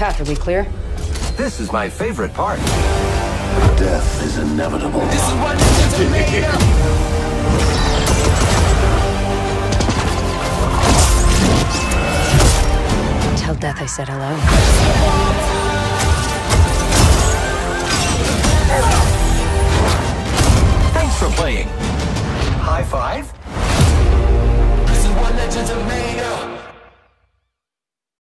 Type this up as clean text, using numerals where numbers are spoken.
Path, are we clear? This is my favorite part. Death is inevitable. This is what ninjas are made of. Tell Death I said hello. Thanks for playing. High five. This is what legends are made of.